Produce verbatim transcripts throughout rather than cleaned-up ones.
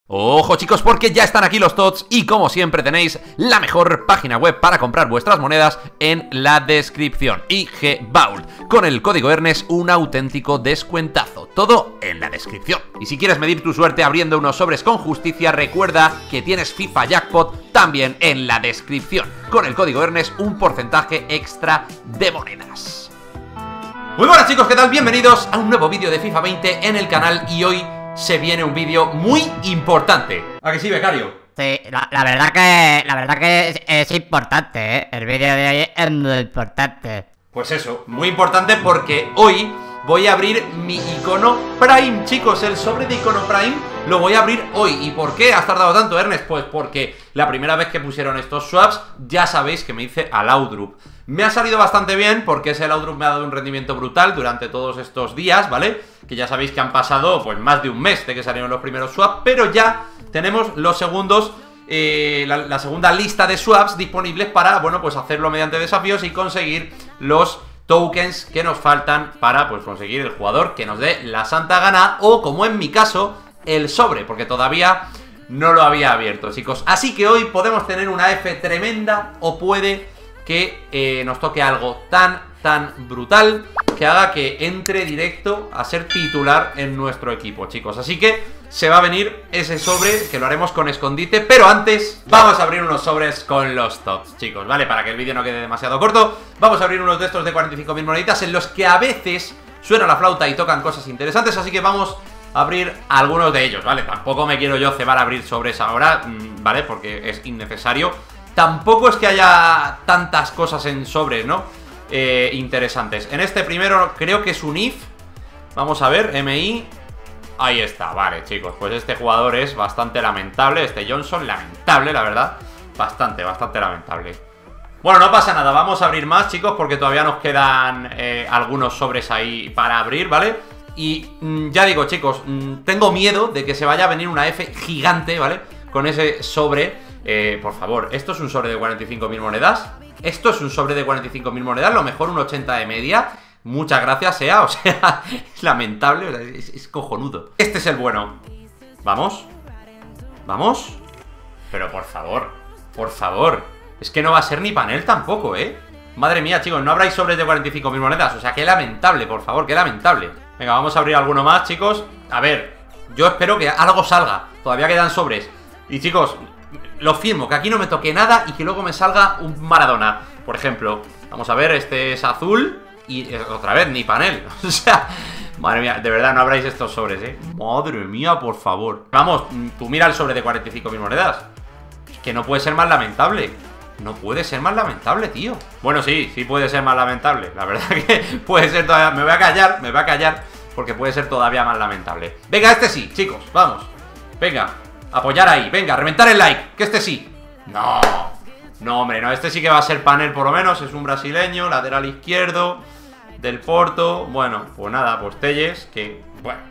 Ojo chicos, porque ya están aquí los tots y como siempre tenéis la mejor página web para comprar vuestras monedas en la descripción. I G Vault, con el código Ernest un auténtico descuentazo, todo en la descripción. Y si quieres medir tu suerte abriendo unos sobres con justicia, recuerda que tienes FIFA Jackpot también en la descripción, con el código Ernest un porcentaje extra de monedas. Muy buenas chicos, ¿qué tal? Bienvenidos a un nuevo vídeo de FIFA veinte en el canal y hoy se viene un vídeo muy importante. ¿A que sí, becario? Sí, la, la verdad que la verdad que es, es importante, ¿eh? El vídeo de hoy es muy importante. Pues eso, muy importante porque hoy voy a abrir mi icono Prime, chicos. El sobre de icono Prime lo voy a abrir hoy. ¿Y por qué has tardado tanto, Ernest? Pues porque la primera vez que pusieron estos swaps, ya sabéis que me hice al Laudrup. Me ha salido bastante bien porque ese Laudrup me ha dado un rendimiento brutal durante todos estos días, ¿vale? Que ya sabéis que han pasado pues más de un mes de que salieron los primeros swaps, pero ya tenemos los segundos, eh, la, la segunda lista de swaps disponibles para, bueno, pues hacerlo mediante desafíos y conseguir los tokens que nos faltan para, pues, conseguir el jugador que nos dé la santa gana o, como en mi caso, el sobre, porque todavía no lo había abierto, chicos. Así que hoy podemos tener una F tremenda o puede que eh, nos toque algo tan, tan brutal que haga que entre directo a ser titular en nuestro equipo, chicos. Así que se va a venir ese sobre, que lo haremos con escondite, pero antes vamos a abrir unos sobres con los tops, chicos, ¿vale? Para que el vídeo no quede demasiado corto, vamos a abrir unos de estos de cuarenta y cinco mil moneditas en los que a veces suena la flauta y tocan cosas interesantes, así que vamos a abrir algunos de ellos, ¿vale? Tampoco me quiero yo cebar a abrir sobres ahora, ¿vale? Porque es innecesario. Tampoco es que haya tantas cosas en sobres, ¿no? Eh, interesantes. En este primero creo que es un if. Vamos a ver, M I. Ahí está, vale, chicos. Pues este jugador es bastante lamentable. Este Johnson, lamentable, la verdad. Bastante, bastante lamentable. Bueno, no pasa nada, vamos a abrir más, chicos, porque todavía nos quedan eh, algunos sobres ahí para abrir, ¿vale? Y mmm, ya digo, chicos, mmm, tengo miedo de que se vaya a venir una F gigante, ¿vale? Con ese sobre. Eh, por favor, ¿esto es un sobre de cuarenta y cinco mil monedas? ¿Esto es un sobre de cuarenta y cinco mil monedas? Lo mejor un ochenta de media. Muchas gracias, sea, o sea, es lamentable, es, es cojonudo. Este es el bueno. ¿Vamos? ¿Vamos? Pero por favor, por favor. Es que no va a ser ni panel tampoco, ¿eh? Madre mía, chicos, no habráis sobres de cuarenta y cinco mil monedas. O sea, qué lamentable, por favor, qué lamentable. Venga, vamos a abrir alguno más, chicos. A ver, yo espero que algo salga. Todavía quedan sobres. Y chicos, lo firmo, que aquí no me toque nada y que luego me salga un Maradona, por ejemplo. Vamos a ver, este es azul y otra vez ni panel. O sea, madre mía, de verdad no abráis estos sobres, ¿eh? Madre mía, por favor. Vamos, tú mira el sobre de cuarenta y cinco mil monedas. Es que no puede ser más lamentable. No puede ser más lamentable, tío. Bueno, sí, sí puede ser más lamentable. La verdad que puede ser todavía... Me voy a callar, me voy a callar porque puede ser todavía más lamentable. Venga, este sí, chicos, vamos. Venga, apoyar ahí, venga, reventar el like. Que este sí. No, no, hombre, no, este sí que va a ser panel por lo menos. Es un brasileño, lateral izquierdo del Porto. Bueno, pues nada, pues Telles, que, bueno,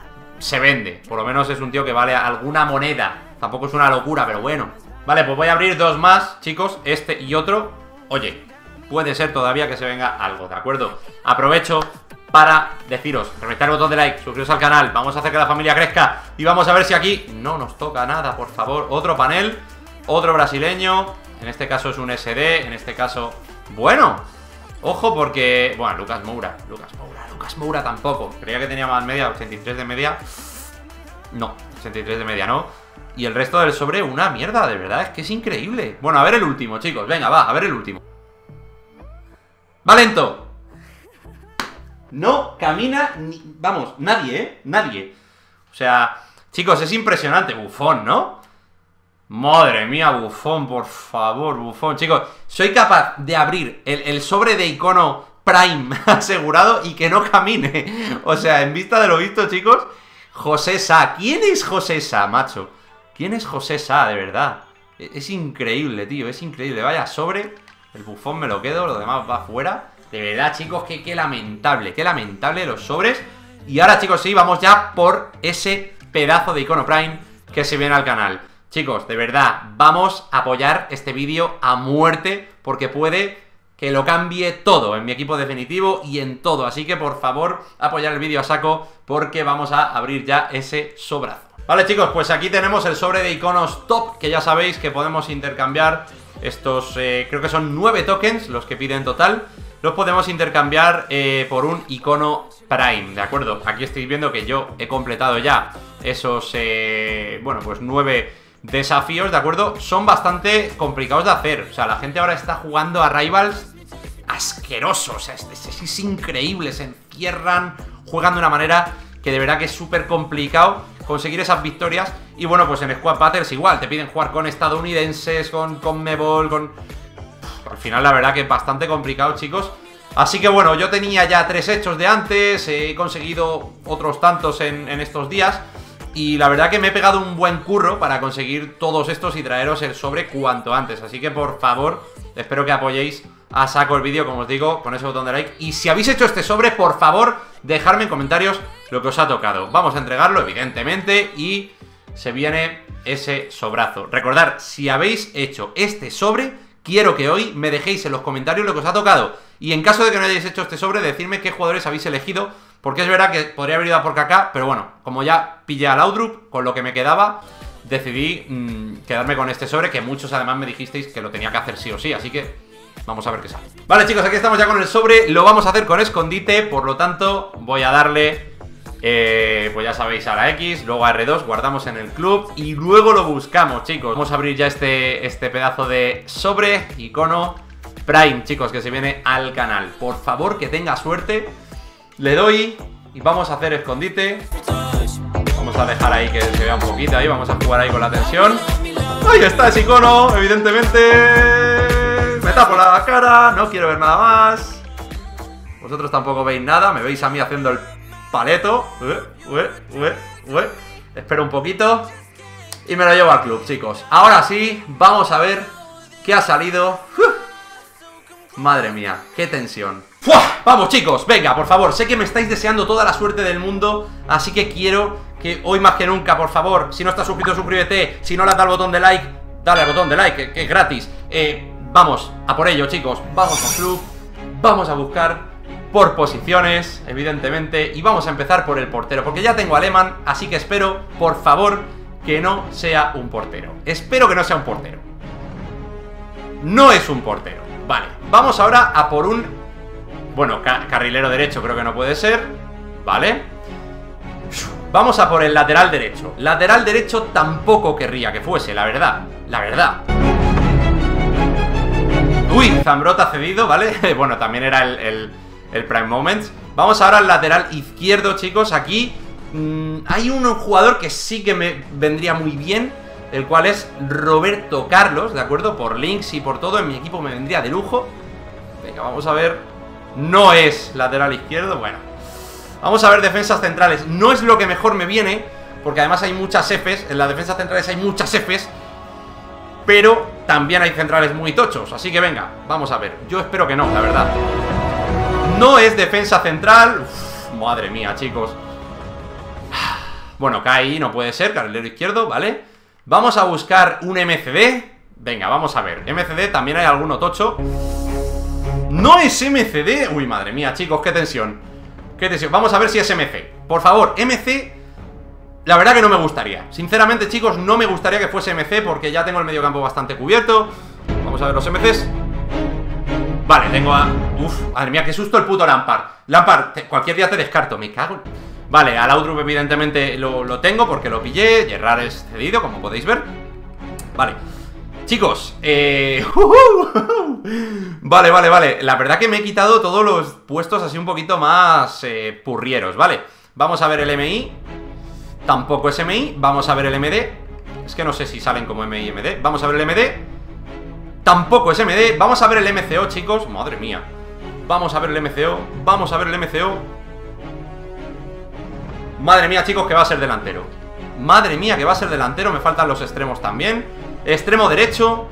se vende. Por lo menos es un tío que vale alguna moneda. Tampoco es una locura, pero bueno. Vale, pues voy a abrir dos más, chicos, este y otro. Oye, puede ser todavía que se venga algo, ¿de acuerdo? Aprovecho para deciros, reventar el botón de like, suscribiros al canal, vamos a hacer que la familia crezca y vamos a ver si aquí no nos toca nada, por favor. Otro panel, otro brasileño, en este caso es un S D, en este caso, bueno, ojo porque, bueno, Lucas Moura, Lucas Moura, Lucas Moura tampoco, creía que tenía más media, ochenta y tres de media, no, ochenta y tres de media no, y el resto del sobre una mierda, de verdad, es que es increíble. Bueno, a ver el último, chicos, venga, va, a ver el último. Va lento. No camina, ni, vamos, nadie, ¿eh? Nadie. O sea, chicos, es impresionante. Buffon, ¿no? Madre mía, Buffon, por favor, Buffon. Chicos, soy capaz de abrir el, el sobre de icono Prime asegurado y que no camine. O sea, en vista de lo visto, chicos, José Sá. ¿Quién es José Sá, macho? ¿Quién es José Sá, de verdad? Es, es increíble, tío, es increíble. Vaya sobre, el Buffon me lo quedo, lo demás va fuera. De verdad, chicos, que qué lamentable, qué lamentable los sobres. Y ahora, chicos, sí, vamos ya por ese pedazo de icono Prime que se viene al canal. Chicos, de verdad, vamos a apoyar este vídeo a muerte porque puede que lo cambie todo en mi equipo definitivo y en todo. Así que, por favor, apoyar el vídeo a saco porque vamos a abrir ya ese sobrazo. Vale, chicos, pues aquí tenemos el sobre de iconos top, que ya sabéis que podemos intercambiar estos, eh, creo que son nueve tokens los que piden total. Los podemos intercambiar eh, por un icono Prime, ¿de acuerdo? Aquí estáis viendo que yo he completado ya esos, eh, bueno, pues nueve desafíos, ¿de acuerdo? Son bastante complicados de hacer. O sea, la gente ahora está jugando a Rivals asquerosos. O sea, es, es, es increíble. Se encierran, juegan de una manera que de verdad que es súper complicado conseguir esas victorias. Y bueno, pues en Squad Battles igual. Te piden jugar con estadounidenses, con, con Mebol, con... Al final la verdad que es bastante complicado, chicos. Así que bueno, yo tenía ya tres hechos de antes. He conseguido otros tantos en, en estos días. Y la verdad que me he pegado un buen curro para conseguir todos estos y traeros el sobre cuanto antes. Así que por favor, espero que apoyéis a saco el vídeo, como os digo, con ese botón de like. Y si habéis hecho este sobre, por favor, dejadme en comentarios lo que os ha tocado. Vamos a entregarlo, evidentemente, y se viene ese sobrazo. Recordad, si habéis hecho este sobre, quiero que hoy me dejéis en los comentarios lo que os ha tocado. Y en caso de que no hayáis hecho este sobre, decidme qué jugadores habéis elegido. Porque es verdad que podría haber ido a por Kaká, pero bueno, como ya pillé a Laudrup con lo que me quedaba, decidí mmm, quedarme con este sobre, que muchos además me dijisteis que lo tenía que hacer sí o sí, así que vamos a ver qué sale. Vale, chicos, aquí estamos ya con el sobre, lo vamos a hacer con escondite, por lo tanto voy a darle, eh, pues ya sabéis, a la X, luego a erre dos, guardamos en el club y luego lo buscamos, chicos. Vamos a abrir ya este, este pedazo de sobre, icono Prime, chicos, que se viene al canal. Por favor, que tenga suerte. Le doy y vamos a hacer escondite. Vamos a dejar ahí que se vea un poquito ahí. Vamos a jugar ahí con la tensión. Ahí está ese icono, evidentemente. Me tapo la cara, no quiero ver nada más. Vosotros tampoco veis nada. Me veis a mí haciendo el paleto. Ué, ué, ué, ué. Espero un poquito y me lo llevo al club, chicos. Ahora sí, vamos a ver qué ha salido. Uf. Madre mía, qué tensión. ¡Fua! Vamos, chicos, venga, por favor. Sé que me estáis deseando toda la suerte del mundo, así que quiero que hoy más que nunca, por favor, si no estás suscrito, suscríbete. Si no le has dado al botón de like, dale al botón de like, que, que es gratis. eh, Vamos a por ello, chicos. Vamos al club, vamos a buscar por posiciones, evidentemente. Y vamos a empezar por el portero, porque ya tengo a Lehmann, así que espero, por favor, que no sea un portero. Espero que no sea un portero. No es un portero. Vale, vamos ahora a por un... Bueno, ca carrilero derecho creo que no puede ser. Vale. Vamos a por el lateral derecho. Lateral derecho tampoco querría que fuese, la verdad. La verdad. Uy, Zambrota cedido, ¿vale? Bueno, también era el, el, el Prime Moments. Vamos ahora al lateral izquierdo, chicos. Aquí mmm, hay un jugador que sí que me vendría muy bien, el cual es Roberto Carlos, ¿de acuerdo? Por links y por todo, en mi equipo me vendría de lujo. Venga, vamos a ver. No es lateral izquierdo, bueno. Vamos a ver defensas centrales. No es lo que mejor me viene, porque además hay muchas Fs. En las defensas centrales hay muchas Fs, pero también hay centrales muy tochos. Así que venga, vamos a ver. Yo espero que no, la verdad. No es defensa central. Uf, madre mía, chicos. Bueno, K I no puede ser, carrilero izquierdo, ¿vale? Vamos a buscar un M C D. Venga, vamos a ver. M C D también hay alguno tocho. No es M C D. Uy, madre mía, chicos, qué tensión. Qué tensión. Vamos a ver si es M C. Por favor, M C. La verdad que no me gustaría. Sinceramente, chicos, no me gustaría que fuese M C, porque ya tengo el mediocampo bastante cubierto. Vamos a ver los M Cs. Vale, tengo a... Uf, madre mía, qué susto el puto Lampard. Lampard, te... cualquier día te descarto, me cago. Vale, a Laudrup evidentemente lo, lo tengo porque lo pillé. Gerrard es cedido, como podéis ver. Vale. Chicos, eh... Vale, vale, vale. La verdad que me he quitado todos los puestos así un poquito más eh, purrieros, ¿vale? Vamos a ver el M I. Tampoco es M I. Vamos a ver el M D. Es que no sé si salen como M I y M D. Vamos a ver el M D. Tampoco es M D. Vamos a ver el M C O, chicos. Madre mía. Vamos a ver el M C O. Vamos a ver el M C O. Madre mía, chicos, que va a ser delantero. Madre mía, que va a ser delantero. Me faltan los extremos también. Extremo derecho.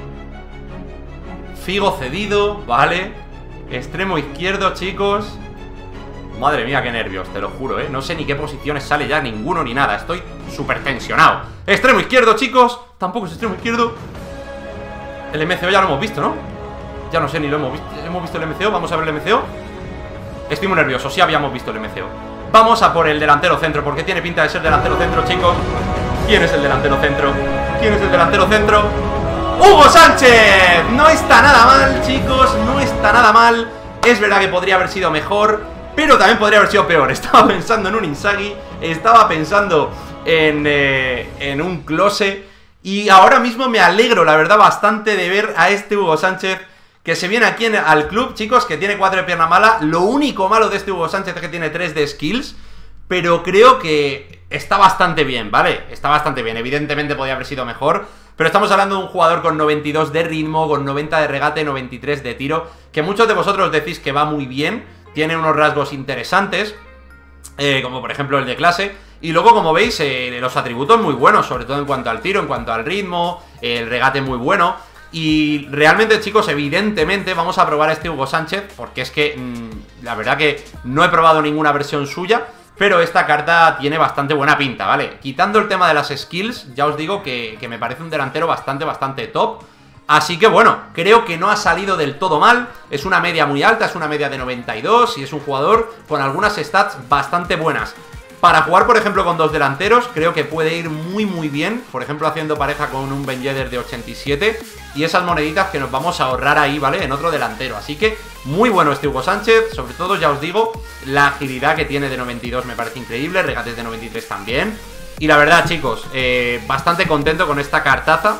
Figo cedido, vale. Extremo izquierdo, chicos. Madre mía, qué nervios, te lo juro, ¿eh? No sé ni qué posiciones sale ya, ninguno ni nada. Estoy súper tensionado. Extremo izquierdo, chicos. Tampoco es extremo izquierdo. El M C O ya lo hemos visto, ¿no? Ya no sé, ni lo hemos visto. ¿Hemos visto el M C O? Vamos a ver el M C O. Estoy muy nervioso, sí habíamos visto el M C O. vamos a por el delantero centro, porque tiene pinta de ser delantero centro, chicos. ¿Quién es el delantero centro? ¿Quién es el delantero centro? ¡Hugo Sánchez! No está nada mal, chicos, no está nada mal. Es verdad que podría haber sido mejor, pero también podría haber sido peor. Estaba pensando en un Inzaghi, estaba pensando en, eh, en un Klose. Y ahora mismo me alegro, la verdad, bastante de ver a este Hugo Sánchez que se viene aquí en, al club, chicos, que tiene cuatro de pierna mala. Lo único malo de este Hugo Sánchez es que tiene tres de skills, pero creo que está bastante bien, ¿vale? Está bastante bien, evidentemente podría haber sido mejor, pero estamos hablando de un jugador con noventa y dos de ritmo, con noventa de regate, noventa y tres de tiro, que muchos de vosotros decís que va muy bien, tiene unos rasgos interesantes, eh, como por ejemplo el de clase. Y luego, como veis, eh, los atributos muy buenos, sobre todo en cuanto al tiro, en cuanto al ritmo, eh, el regate muy bueno. Y realmente, chicos, evidentemente vamos a probar a este Hugo Sánchez, porque es que mmm, la verdad que no he probado ninguna versión suya, pero esta carta tiene bastante buena pinta, ¿vale? Quitando el tema de las skills, ya os digo que, que me parece un delantero bastante, bastante top. Así que bueno, creo que no ha salido del todo mal. Es una media muy alta, es una media de noventa y dos y es un jugador con algunas stats bastante buenas. Para jugar, por ejemplo, con dos delanteros, creo que puede ir muy muy bien. Por ejemplo, haciendo pareja con un Ben Yedder de ochenta y siete. Y esas moneditas que nos vamos a ahorrar ahí, ¿vale? En otro delantero. Así que muy bueno este Hugo Sánchez. Sobre todo, ya os digo, la agilidad que tiene de noventa y dos me parece increíble. Regates de noventa y tres también. Y la verdad, chicos, eh, bastante contento con esta cartaza.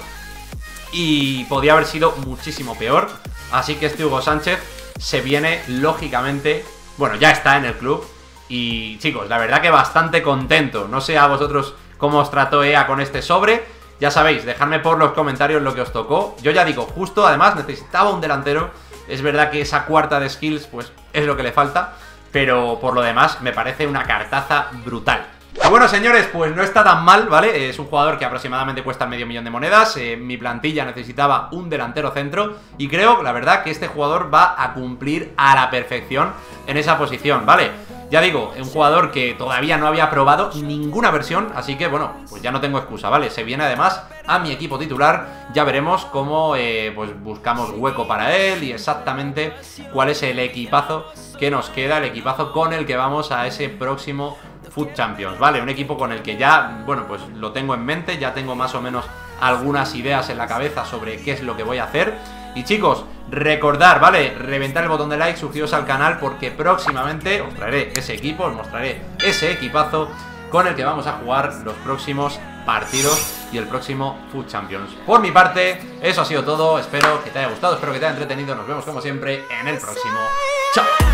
Y podía haber sido muchísimo peor. Así que este Hugo Sánchez se viene, lógicamente... Bueno, ya está en el club. Y chicos, la verdad que bastante contento. No sé a vosotros cómo os trató E A con este sobre. Ya sabéis, dejadme por los comentarios lo que os tocó. Yo ya digo, justo, además necesitaba un delantero. Es verdad que esa cuarta de skills pues es lo que le falta, pero por lo demás me parece una cartaza brutal. Y bueno, señores, pues no está tan mal, ¿vale? Es un jugador que aproximadamente cuesta medio millón de monedas. eh, Mi plantilla necesitaba un delantero centro y creo, la verdad, que este jugador va a cumplir a la perfección en esa posición, ¿vale? Ya digo, un jugador que todavía no había probado ninguna versión, así que bueno, pues ya no tengo excusa, ¿vale? Se viene además a mi equipo titular, ya veremos cómo eh, pues buscamos hueco para él y exactamente cuál es el equipazo que nos queda, el equipazo con el que vamos a ese próximo Foot Champions, ¿vale? Un equipo con el que ya, bueno, pues lo tengo en mente, ya tengo más o menos algunas ideas en la cabeza sobre qué es lo que voy a hacer. Y chicos, recordar, ¿vale? Reventar el botón de like, suscribiros al canal porque próximamente os traeré ese equipo, os mostraré ese equipazo con el que vamos a jugar los próximos partidos y el próximo Foot Champions. Por mi parte, eso ha sido todo, espero que te haya gustado, espero que te haya entretenido, nos vemos como siempre en el próximo. ¡Chao!